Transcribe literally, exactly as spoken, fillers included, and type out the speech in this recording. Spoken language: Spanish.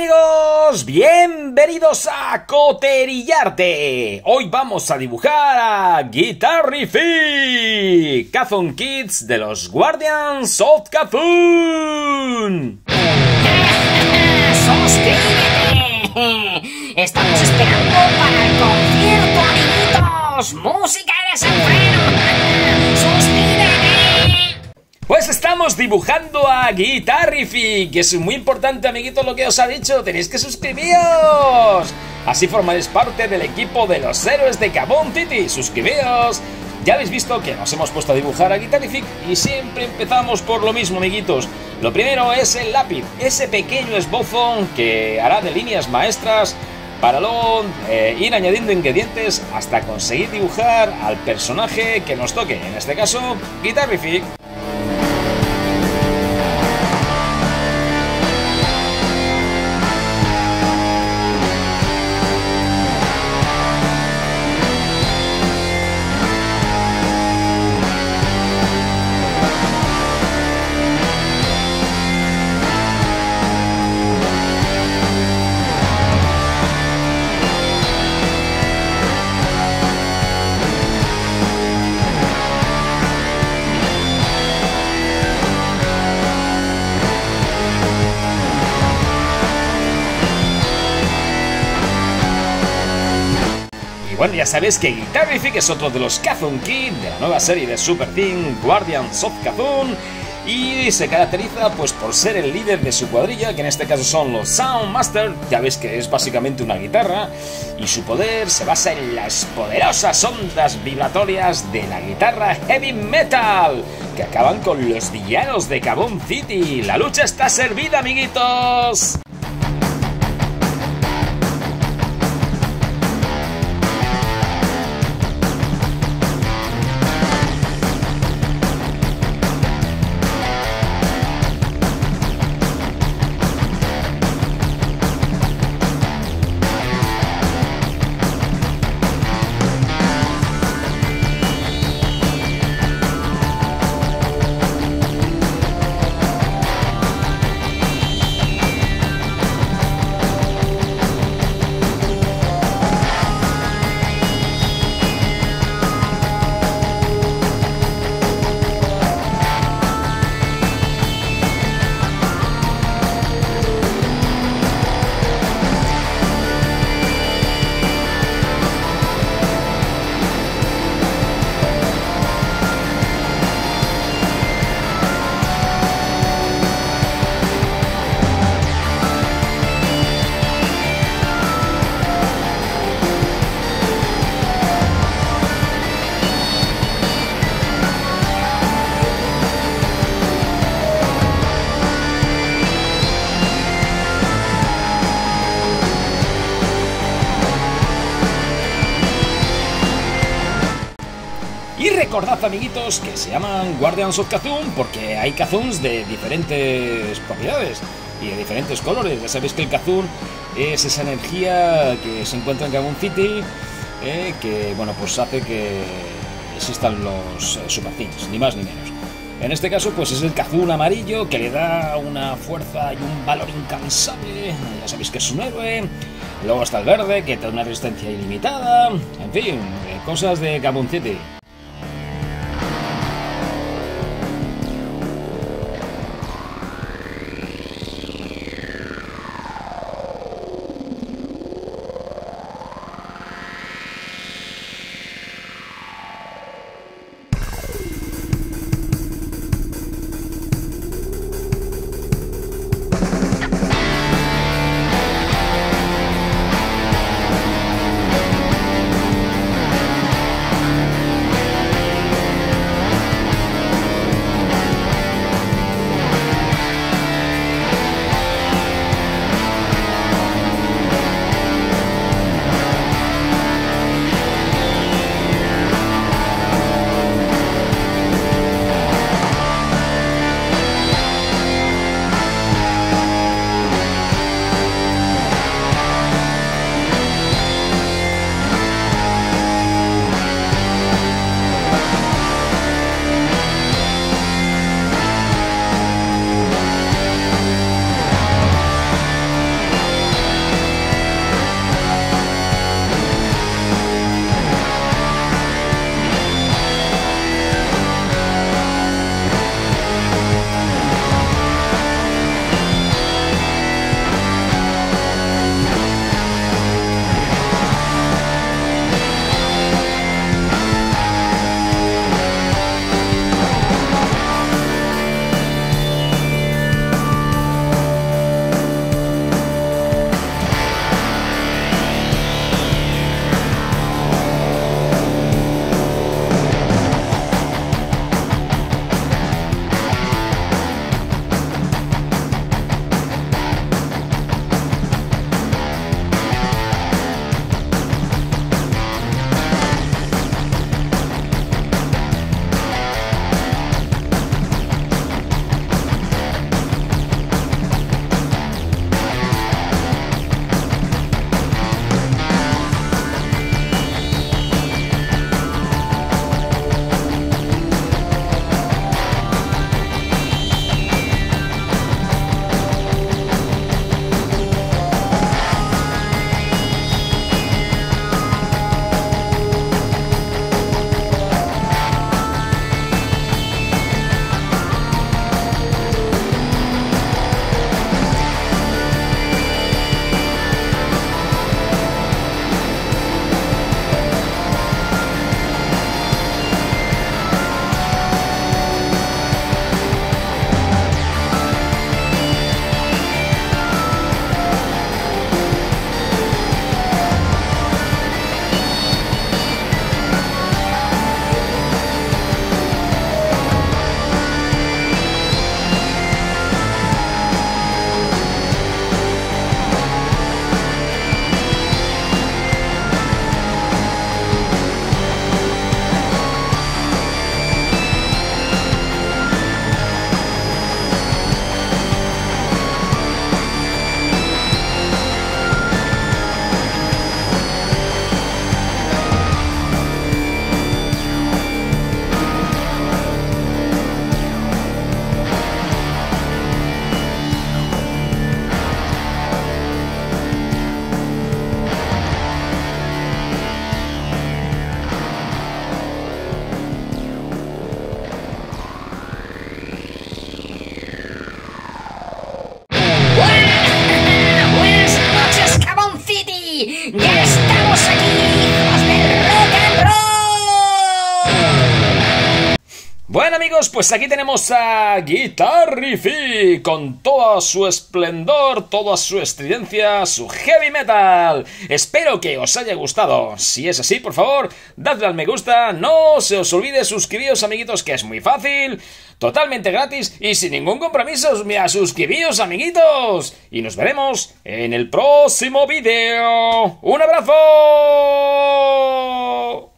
amigos, bienvenidos a Coterillarte. Hoy vamos a dibujar a Guitarrific, Cazón Kids de los Guardians of Cthulhu. ¡Suscríbete! Estamos esperando para el concierto, amiguitos. ¡Música de desenfreno! ¡Suscríbete! Pues estamos dibujando a Guitarrific, que es muy importante, amiguitos, lo que os ha dicho. Tenéis que suscribiros. Así formaréis parte del equipo de los héroes de Kaboom City. Suscribíos. Ya habéis visto que nos hemos puesto a dibujar a Guitarrific y siempre empezamos por lo mismo, amiguitos. Lo primero es el lápiz, ese pequeño esbozo que hará de líneas maestras para luego eh, ir añadiendo ingredientes hasta conseguir dibujar al personaje que nos toque, en este caso, Guitarrific. Bueno, ya sabéis que Guitarrific es otro de los Cazón Kids de la nueva serie de Super Team Guardians of Cthulhu y se caracteriza pues por ser el líder de su cuadrilla, que en este caso son los Soundmaster. Ya veis que es básicamente una guitarra y su poder se basa en las poderosas ondas vibratorias de la guitarra heavy metal que acaban con los villanos de Kaboom City. La lucha está servida, amiguitos. Y recordad, amiguitos, que se llaman Guardians of Cthulhu porque hay Cthulhus de diferentes propiedades y de diferentes colores. Ya sabéis que el Cthulhu es esa energía que se encuentra en Kaboom City, eh, que bueno, pues hace que existan los eh, Super Things, ni más ni menos. En este caso, pues es el Cthulhu amarillo que le da una fuerza y un valor incansable. Ya sabéis que es un héroe. Luego está el verde, que tiene una resistencia ilimitada. En fin, eh, cosas de Kaboom City. Bueno amigos, pues aquí tenemos a Guitarrific con todo su esplendor, toda su estridencia, su heavy metal. Espero que os haya gustado. Si es así, por favor, dadle al me gusta. No se os olvide suscribiros, amiguitos, que es muy fácil, totalmente gratis y sin ningún compromiso. Mira, suscribíos, amiguitos. Y nos veremos en el próximo vídeo. ¡Un abrazo!